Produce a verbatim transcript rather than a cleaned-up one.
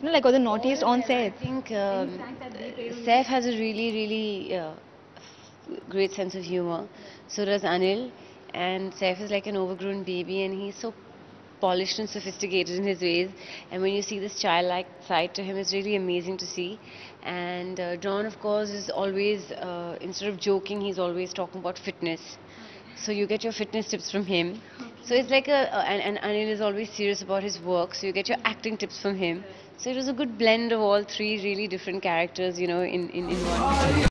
You know, like, or the naughtiest on I set? think um, Saif has a really, really uh, great sense of humor. So does Anil. And Saif is like an overgrown baby, and he's so polished and sophisticated in his ways. And when you see this childlike side to him, it's really amazing to see. And uh, John, of course, is always, uh, instead of joking, he's always talking about fitness. So you get your fitness tips from him. So it's like a, uh, and, and Anil is always serious about his work, so you get your acting tips from him. So it was a good blend of all three really different characters, you know, in, in, in one.